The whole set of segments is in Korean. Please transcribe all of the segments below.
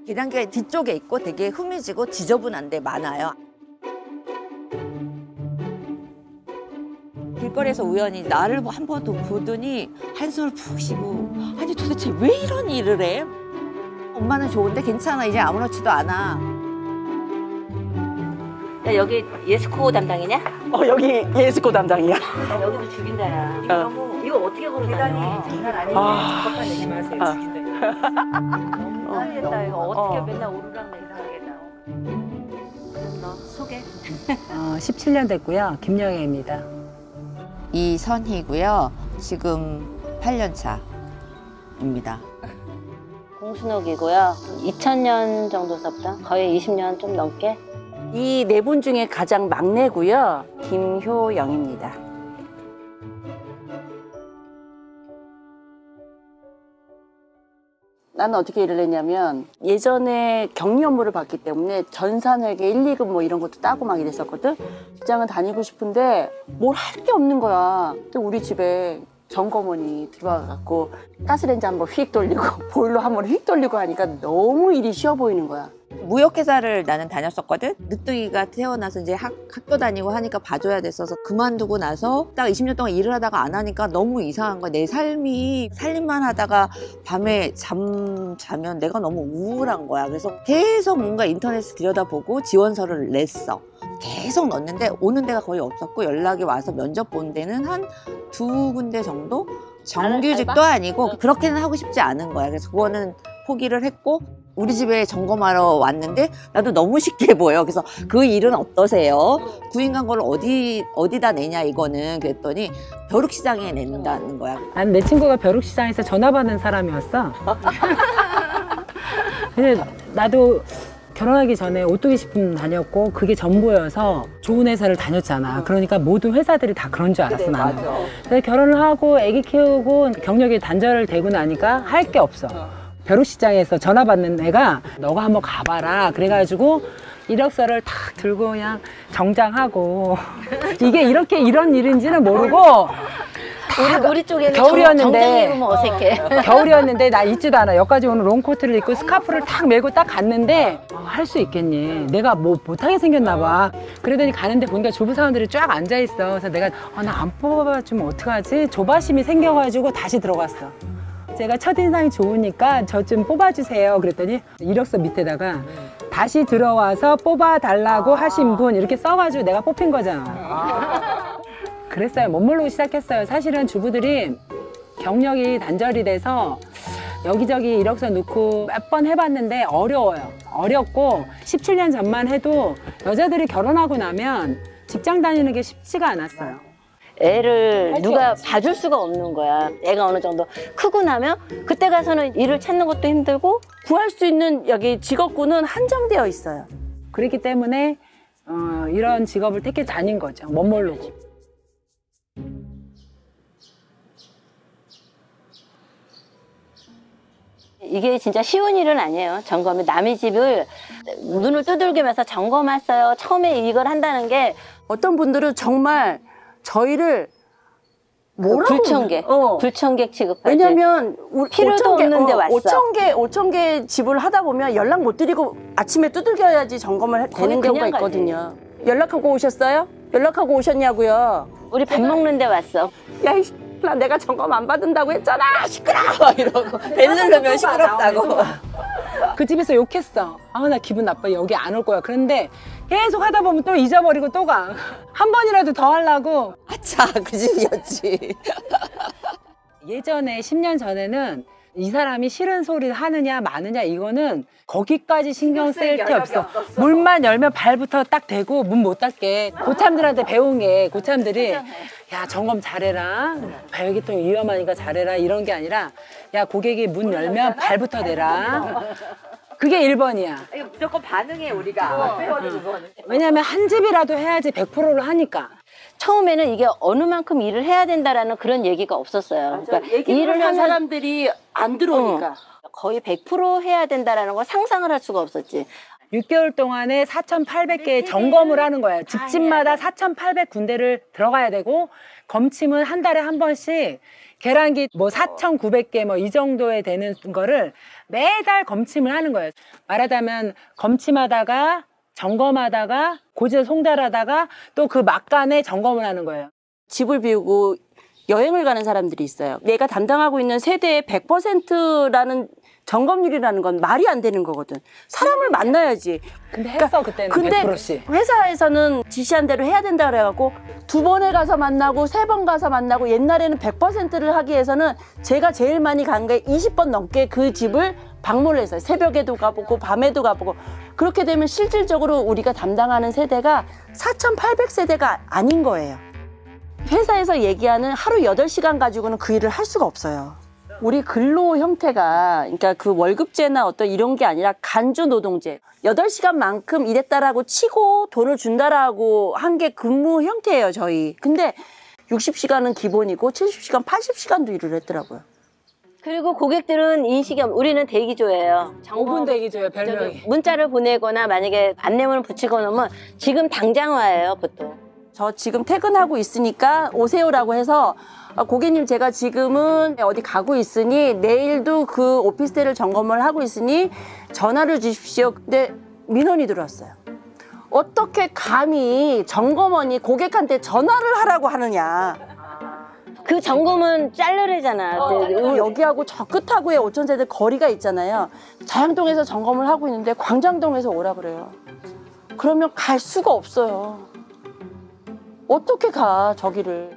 계단계 뒤쪽에 있고 되게 흐미지고 지저분한 데 많아요. 길거리에서 우연히 나를 한 번 더 보더니 한숨을 푹 쉬고 아니 도대체 왜 이런 일을 해? 엄마는 좋은데 괜찮아 이제 아무렇지도 않아. 야 여기 예스코 담당이냐? 여기 예스코 담당이야. 야, 여기도 죽인다 야. 이거 너무 이거 어떻게 걸어다녀? 장난 아니에요. 잠깐 얘기 마세요. 죽인다. 이거 어떻게 맨날 오르락 내리락 하겠다. 너 소개. 17년 됐고요. 김영애입니다. 이선희고요. 지금 8년 차입니다. 공순옥이고요. 2000년 정도서부터 거의 20년 좀 넘게. 이 네 분 중에 가장 막내고요. 김효영입니다. 나는 어떻게 일을 했냐면 예전에 격리 업무를 받기 때문에 전산회계 1, 2급 뭐 이런 것도 따고 막 이랬었거든. 직장은 다니고 싶은데 뭘 할 게 없는 거야. 또 우리 집에 점검원이 들어와갖고 가스레인지 한번 휙 돌리고 보일러 한번 휙 돌리고 하니까 너무 일이 쉬워 보이는 거야. 무역회사를 나는 다녔었거든. 늦둥이가 태어나서 이제 학교 다니고 하니까 봐줘야 됐어서 그만두고 나서 딱 20년 동안 일을 하다가 안 하니까 너무 이상한 거야. 내 삶이 살림만 하다가 밤에 자면 내가 너무 우울한 거야. 그래서 계속 뭔가 인터넷을 들여다보고 지원서를 냈어. 계속 넣었는데 오는 데가 거의 없었고 연락이 와서 면접 본 데는 한 2군데 정도? 정규직도 아니고 그렇게는 하고 싶지 않은 거야. 그래서 그거는 포기를 했고 우리 집에 점검하러 왔는데 나도 너무 쉽게 보여. 그래서 그 일은 어떠세요? 구인 광고를 어디다 내냐 이거는 그랬더니 벼룩시장에 낸다는 거야. 난 내 친구가 벼룩시장에서 전화 받는 사람이었어. 근데 나도 결혼하기 전에 오뚜기 식품 다녔고 그게 전부여서 좋은 회사를 다녔잖아. 그러니까 모든 회사들이 다 그런 줄 알았어. 나는. 그래서 결혼을 하고 아기 키우고 경력이 단절되고 나니까 할 게 없어. 벼룩시장에서 전화 받는 애가 너가 한번 가봐라. 그래가지고 이력서를 탁 들고 그냥 정장하고 이게 이렇게 이런 일인지는 모르고 우리 쪽에는 겨울이었는데 정장 입으면 어색해. 겨울이었는데 나 잊지도 않아. 여기까지 오는 롱코트를 입고 스카프를 탁 메고 딱 갔는데 할 수 있겠니? 내가 뭐 못하게 생겼나 봐. 그러더니 가는데 보니까 주부 사원들이 쫙 앉아 있어. 그래서 내가 나 안 뽑아주면 어떡하지? 조바심이 생겨가지고 다시 들어갔어. 제가 첫인상이 좋으니까 저 좀 뽑아주세요. 그랬더니 이력서 밑에다가 다시 들어와서 뽑아달라고 하신 분 이렇게 써가지고 내가 뽑힌 거잖아. 그랬어요. 못 모르고 시작했어요. 사실은 주부들이 경력이 단절이 돼서 여기저기 이력서 넣고 몇 번 해봤는데 어려워요. 어렵고 17년 전만 해도 여자들이 결혼하고 나면 직장 다니는 게 쉽지가 않았어요. 애를 누가 봐줄 수가 없는 거야. 애가 어느 정도 크고 나면 그때 가서는 일을 찾는 것도 힘들고 구할 수 있는 여기 직업군은 한정되어 있어요. 그렇기 때문에 이런 직업을 택해 다닌 거죠. 못 모르고. 이게 진짜 쉬운 일은 아니에요. 점검이 남의 집을 눈을 두들기면서 점검 왔어요. 처음에 이걸 한다는 게 어떤 분들은 정말 저희를 뭐라고 불청객 취급하지. 왜냐면 필요도 없는데 왔어. 5천 개 집을 하다 보면 연락 못 드리고 아침에 두들겨야지 점검을 되는 경우가 있거든요. 연락하고 오셨어요? 연락하고 오셨냐고요? 우리 밥 먹는데 왔어. 야, 나 내가 점검 안 받는다고 했잖아. 시끄러워 이러고 벨르르면 시끄럽다고. 그 집에서 욕했어. 나 기분 나빠. 여기 안 올 거야. 그런데 계속 하다 보면 또 잊어버리고 또 가. 한 번이라도 더 하려고. 아차 그 집이었지. 예전에 10년 전에는 이 사람이 싫은 소리 하느냐 마느냐 이거는 거기까지 신경 쓸 게 없어. 문만 열면 발부터 딱 대고 문 못 닫게. 고참들한테 배운 게 고참들이 야 점검 잘해라. 발기통 위험하니까 잘해라 이런 게 아니라 야 고객이 문 열면 발부터 대라. 그게 1번이야. 이거 무조건 반응해 우리가. 왜냐하면 한 집이라도 해야지 100%를 하니까. 처음에는 이게 어느 만큼 일을 해야 된다라는 그런 얘기가 없었어요. 그러니까 일을 하는 사람들이 안 들어오니까. 거의 100% 해야 된다라는 걸 상상을 할 수가 없었지. 6개월 동안에 4,800개 점검을 하는 거야. 집집마다 4,800군데를 들어가야 되고 검침은 한 달에 한 번씩 계란기 뭐 4,900개 뭐 이 정도에 되는 거를 매달 검침을 하는 거예요. 말하자면 검침하다가 점검하다가 고지서 송달하다가 또 그 막간에 점검을 하는 거예요. 집을 비우고 여행을 가는 사람들이 있어요. 내가 담당하고 있는 세대의 100%라는 점검률이라는 건 말이 안 되는 거거든. 사람을 만나야지. 근데 했어 그때는 근데 100%씩. 회사에서는 지시한 대로 해야 된다 그래갖고 2번에 가서 만나고 3번 가서 만나고 옛날에는 100%를 하기 위해서는 제가 제일 많이 간 게 20번 넘게 그 집을 방문을 했어요. 새벽에도 가보고 밤에도 가보고. 그렇게 되면 실질적으로 우리가 담당하는 세대가 4,800세대가 아닌 거예요. 회사에서 얘기하는 하루 8시간 가지고는 그 일을 할 수가 없어요. 우리 근로 형태가 그러니까 그 월급제나 어떤 이런 게 아니라 간주 노동제. 8시간만큼 일했다라고 치고 돈을 준다라고 한 게 근무 형태예요, 저희. 근데 60시간은 기본이고 70시간, 80시간도 일을 했더라고요. 그리고 고객들은 인식이 우리는 대기조예요. 5분 대기조예요, 별명이. 문자를 보내거나 만약에 안내문을 붙이고 놓으면 지금 당장 와요, 보통. 저 지금 퇴근하고 있으니까 오세요라고 해서 고객님 제가 지금은 어디 가고 있으니 내일도 그 오피스텔을 점검을 하고 있으니 전화를 주십시오. 근데 민원이 들어왔어요. 어떻게 감히 점검원이 고객한테 전화를 하라고 하느냐. 그 점검은 짤르래잖아. 여기하고 저 끝하고의 5,000세대 거리가 있잖아요. 자양동에서 점검을 하고 있는데 광장동에서 오라 그래요. 그러면 갈 수가 없어요. 어떻게 가 저기를.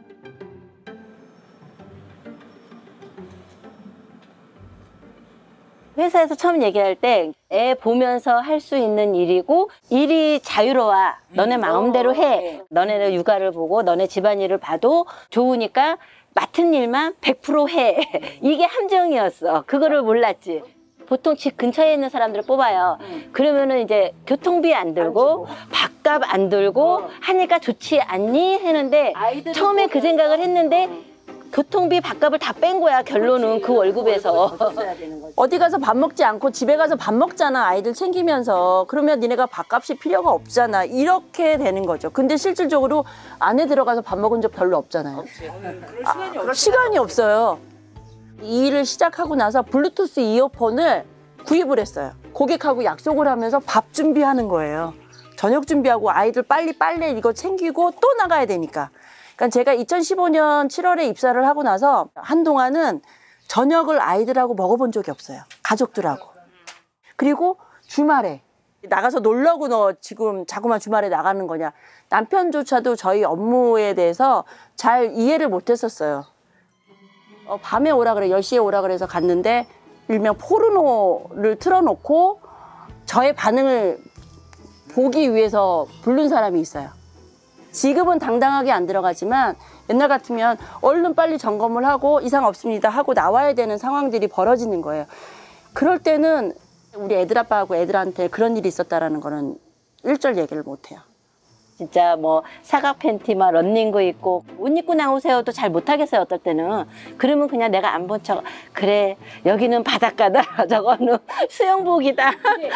회사에서 처음 얘기할 때 애 보면서 할 수 있는 일이고 일이 자유로워. 너네 마음대로 해. 너네는 육아를 보고 너네 집안일을 봐도 좋으니까 맡은 일만 100% 해. 이게 함정이었어. 그거를 몰랐지. 보통 집 근처에 있는 사람들을 뽑아요. 그러면은 이제 교통비 안 들고 밥값 안 들고 하니까 좋지 않니? 했는데 처음에 그 생각을 했는데 교통비 밥값을 다 뺀 거야. 결론은 그 월급에서. 어디 가서 밥 먹지 않고 집에 가서 밥 먹잖아. 아이들 챙기면서. 그러면 니네가 밥값이 필요가 없잖아. 이렇게 되는 거죠. 근데 실질적으로 안에 들어가서 밥 먹은 적 별로 없잖아요. 시간이 없어요. 이 일을 시작하고 나서 블루투스 이어폰을 구입을 했어요. 고객하고 약속을 하면서 밥 준비하는 거예요. 저녁 준비하고 아이들 빨리 빨래 이거 챙기고 또 나가야 되니까. 그러니까 제가 2015년 7월에 입사를 하고 나서 한동안은 저녁을 아이들하고 먹어본 적이 없어요. 가족들하고. 그리고 주말에 나가서 놀라고 너 지금 자꾸만 주말에 나가는 거냐. 남편조차도 저희 업무에 대해서 잘 이해를 못했었어요. 밤에 오라 그래, 10시에 오라 그래서 갔는데 일명 포르노를 틀어놓고 저의 반응을 보기 위해서 부른 사람이 있어요. 지금은 당당하게 안 들어가지만 옛날 같으면 얼른 빨리 점검을 하고 이상 없습니다 하고 나와야 되는 상황들이 벌어지는 거예요. 그럴 때는 우리 애들 아빠하고 애들한테 그런 일이 있었다라는 거는 일절 얘기를 못 해요. 진짜 뭐 사각 팬티만 런닝구 입고 옷 입고 나오세요도 잘 못하겠어요. 어떨 때는. 그러면 그냥 내가 안 본 척 그래 여기는 바닷가다 저거는 수영복이다.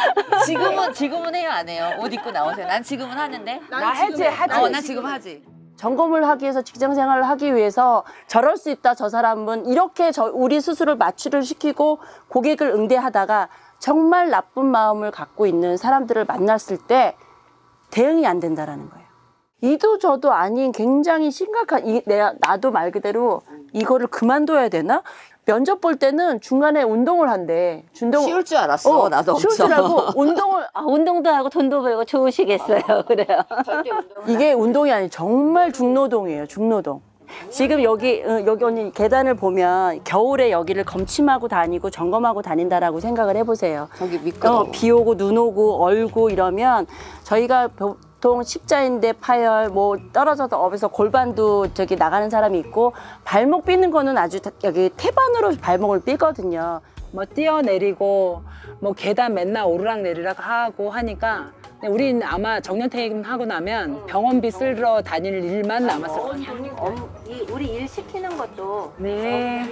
지금은 해요, 안 해요? 옷 입고 나오세요. 난 지금은 하는데. 나 하지. 난 지금 하지. 점검을 하기 위해서 직장 생활을 하기 위해서 저럴 수 있다 저 사람은 이렇게 우리 스스로 마취를 시키고 고객을 응대하다가 정말 나쁜 마음을 갖고 있는 사람들을 만났을 때 대응이 안 된다라는 거예요. 이도 저도 아닌 굉장히 심각한 나도 말 그대로 이거를 그만둬야 되나? 면접 볼 때는 중간에 운동을 한대. 쉬울 줄 알았어. 나도 쉬울 줄 알고 운동을 운동도 하고 돈도 벌고 좋으시겠어요. 그래요. 이게 운동이 아니고 정말 중노동이에요. 중노동. 지금 여기 언니 계단을 보면 겨울에 여기를 검침하고 다니고 점검하고 다닌다라고 생각을 해보세요. 저기 미끄러워. 비 오고 눈 오고 얼고 이러면 저희가 보통 십자인대 파열 뭐 떨어져서 업에서 골반도 저기 나가는 사람이 있고 발목 삐는 거는 아주 여기 태반으로 발목을 삐거든요. 뭐 뛰어내리고 뭐 계단 맨날 오르락내리락 하고 하니까 우린 아마 정년퇴임하고 나면 병원비 쓸러 다닐 일만 남았을 거예요. 우리 일 시키는 것도 네.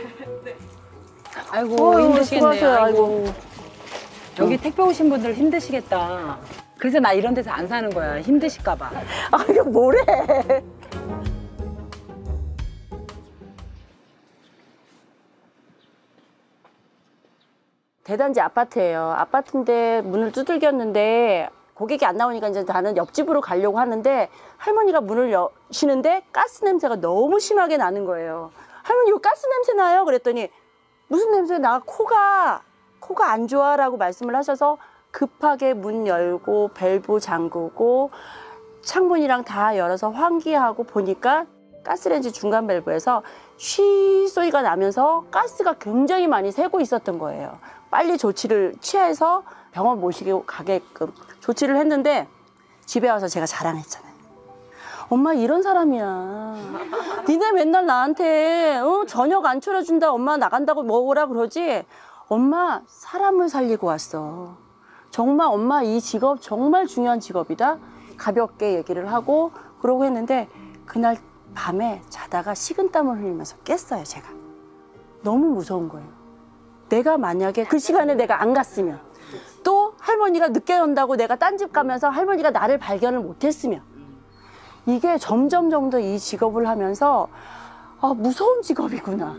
아이고 힘드시겠네요. 아이고. 여기 택배 오신 분들 힘드시겠다. 그래서 나 이런 데서 안 사는 거야. 힘드실까 봐. 아 이거 뭐래? 대단지 아파트예요. 아파트인데 문을 두들겼는데 고객이 안 나오니까 이제 나는 옆집으로 가려고 하는데 할머니가 문을 여시는데 가스 냄새가 너무 심하게 나는 거예요. 할머니 이거 가스 냄새 나요? 그랬더니 무슨 냄새 나? 코가 안 좋아라고 말씀을 하셔서 급하게 문 열고 밸브 잠그고 창문이랑 다 열어서 환기하고 보니까 가스레인지 중간 밸브에서 쉬 소리가 나면서 가스가 굉장히 많이 새고 있었던 거예요. 빨리 조치를 취해서 병원 모시고 가게끔 조치를 했는데 집에 와서 제가 자랑했잖아요. 엄마 이런 사람이야. 니네 맨날 나한테 저녁 안 차려준다. 엄마 나간다고 먹으라 그러지. 엄마 사람을 살리고 왔어. 정말 엄마 이 직업 정말 중요한 직업이다. 가볍게 얘기를 하고 그러고 했는데 그날 밤에 자다가 식은땀을 흘리면서 깼어요. 제가. 너무 무서운 거예요. 내가 만약에 그 시간에 내가 안 갔으면 또 할머니가 늦게 온다고 내가 딴 집 가면서 할머니가 나를 발견을 못했으면 이게 점점 더 이 직업을 하면서 아, 무서운 직업이구나.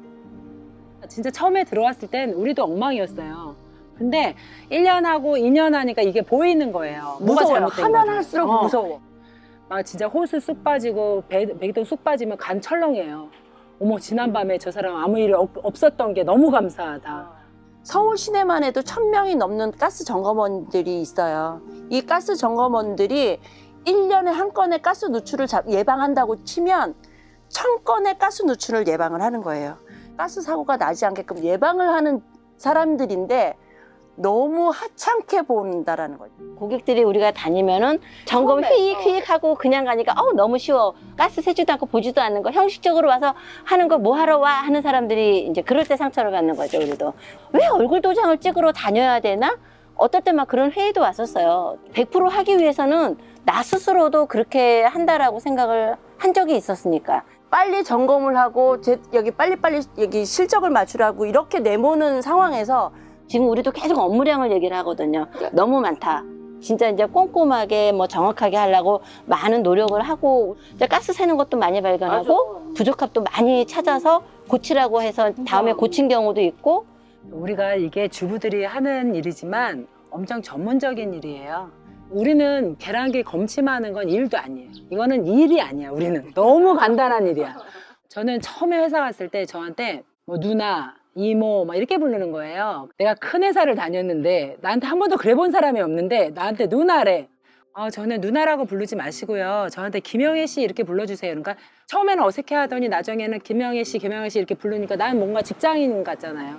진짜 처음에 들어왔을 땐 우리도 엉망이었어요. 근데 1년 하고 2년 하니까 이게 보이는 거예요. 뭐가 무서워요. 잘못된 하면 거지. 할수록 무서워. 막 진짜 호수 쑥 빠지고 배기동 쑥 빠지면 간 철렁해요. 어머 지난밤에 저 사람 아무 일 없었던 게 너무 감사하다. 서울 시내만 해도 1000명이 넘는 가스 점검원들이 있어요. 이 가스 점검원들이 1년에 한 건의 가스 누출을 예방한다고 치면 1000건의 가스 누출을 예방을 하는 거예요. 가스 사고가 나지 않게끔 예방을 하는 사람들인데 너무 하찮게 본다라는 거죠. 고객들이 우리가 다니면은 점검 휙휙 하고 그냥 가니까 너무 쉬워. 가스 새지도 않고 보지도 않는 거. 형식적으로 와서 하는 거 뭐 하러 와 하는 사람들이 이제 그럴 때 상처를 받는 거죠. 우리도. 왜 얼굴 도장을 찍으러 다녀야 되나? 어떨 때 막 그런 회의도 왔었어요. 100% 하기 위해서는 나 스스로도 그렇게 한다라고 생각을 한 적이 있었으니까. 빨리 점검을 하고 여기 빨리빨리 여기 실적을 맞추라고 이렇게 내모는 상황에서 지금 우리도 계속 업무량을 얘기를 하거든요. 너무 많다. 진짜 이제 꼼꼼하게 뭐 정확하게 하려고 많은 노력을 하고 이제 가스 새는 것도 많이 발견하고 부족합도 많이 찾아서 고치라고 해서 다음에 고친 경우도 있고. 우리가 이게 주부들이 하는 일이지만 엄청 전문적인 일이에요. 우리는 계란기 검침하는 건 일도 아니에요. 이거는 일이 아니야. 우리는 너무 간단한 일이야. 저는 처음에 회사 갔을 때 저한테 뭐 누나, 이모 막 이렇게 부르는 거예요. 내가 큰 회사를 다녔는데 나한테 한 번도 그래 본 사람이 없는데 나한테 누나래. 저는 누나라고 부르지 마시고요. 저한테 김영애 씨 이렇게 불러주세요. 그러니까 처음에는 어색해하더니 나중에는 김영애 씨 이렇게 부르니까 난 뭔가 직장인 같잖아요.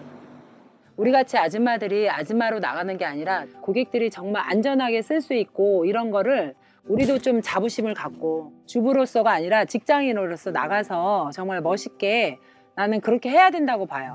우리같이 아줌마들이 아줌마로 나가는 게 아니라 고객들이 정말 안전하게 쓸 수 있고 이런 거를 우리도 좀 자부심을 갖고 주부로서가 아니라 직장인으로서 나가서 정말 멋있게 나는 그렇게 해야 된다고 봐요.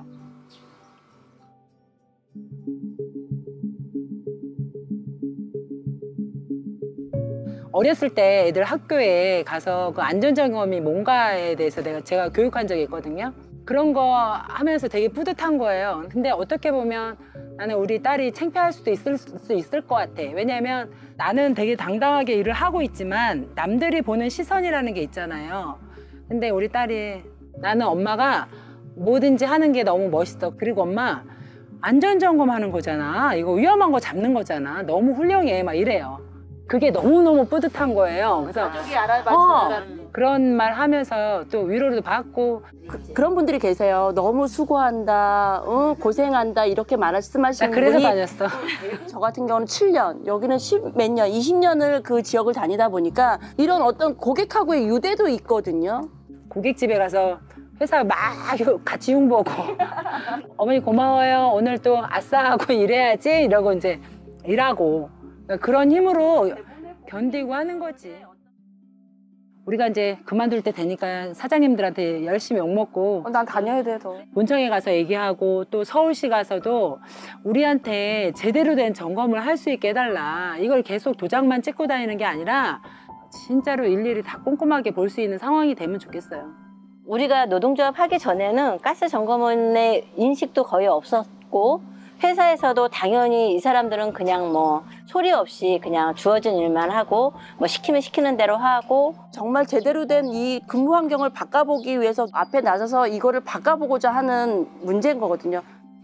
어렸을 때 애들 학교에 가서 그 안전점검이 뭔가에 대해서 제가 교육한 적이 있거든요. 그런 거 하면서 되게 뿌듯한 거예요. 근데 어떻게 보면 나는 우리 딸이 창피할 수도 있을 것 같아. 왜냐면 나는 되게 당당하게 일을 하고 있지만 남들이 보는 시선이라는 게 있잖아요. 근데 우리 딸이 나는 엄마가 뭐든지 하는 게 너무 멋있어. 그리고 엄마 안전점검하는 거잖아. 이거 위험한 거 잡는 거잖아. 너무 훌륭해. 막 이래요. 그게 너무너무 뿌듯한 거예요. 그래서 그런 말 하면서 또 위로도 받고. 그런 분들이 계세요. 너무 수고한다, 고생한다 이렇게 말씀하시는 분이. 그래서 다녔어. 저 같은 경우는 7년, 여기는 10몇 년, 20년을 그 지역을 다니다 보니까 이런 어떤 고객하고의 유대도 있거든요. 고깃집에 가서 회사 막 같이 흉보고 어머니 고마워요. 오늘 또 아싸 하고 일해야지 이러고 이제 일하고 그런 힘으로 견디고 하는 거지. 우리가 이제 그만둘 때 되니까 사장님들한테 열심히 욕먹고 난 다녀야 돼, 더. 본청에 가서 얘기하고 또 서울시 가서도 우리한테 제대로 된 점검을 할 수 있게 해달라. 이걸 계속 도장만 찍고 다니는 게 아니라 진짜로 일일이 다 꼼꼼하게 볼 수 있는 상황이 되면 좋겠어요. 우리가 노동조합 하기 전에는 가스 점검원의 인식도 거의 없었고 회사에서도 당연히 이 사람들은 그냥 뭐 소리 없이 그냥 주어진 일만 하고 뭐 시키면 시키는 대로 하고 정말 제대로 된 이 근무 환경을 바꿔보기 위해서 앞에 나서서 이거를 바꿔보고자 하는 문제인 거거든요.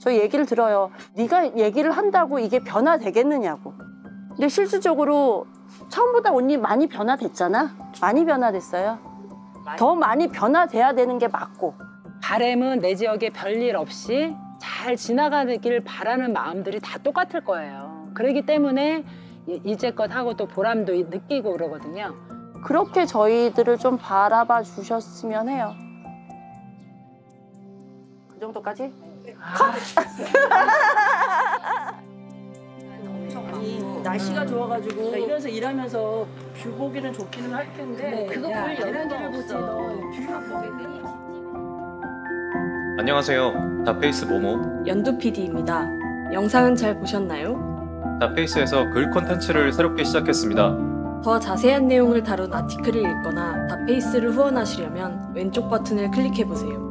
저 얘기를 들어요. 네가 얘기를 한다고 이게 변화되겠느냐고. 근데 실질적으로 처음보다 언니 많이 변화됐잖아. 많이 변화됐어요. 더 많이 변화돼야 되는 게 맞고. 바램은 내 지역에 별일 없이 잘 지나가길 바라는 마음들이 다 똑같을 거예요. 그렇기 때문에 이제껏 하고 또 보람도 느끼고 그러거든요. 그렇게 저희들을 좀 바라봐 주셨으면 해요. 그 정도까지? 날씨가 좋아가지고 이래서 일하면서 뷰 보기는 좋기는 할 텐데 그거 볼 여유가 없어. 안녕하세요. 다페이스 모모. 연두 PD입니다. 영상은 잘 보셨나요? 다페이스에서 글 콘텐츠를 새롭게 시작했습니다. 더 자세한 내용을 다룬 아티클을 읽거나 다페이스를 후원하시려면 왼쪽 버튼을 클릭해보세요.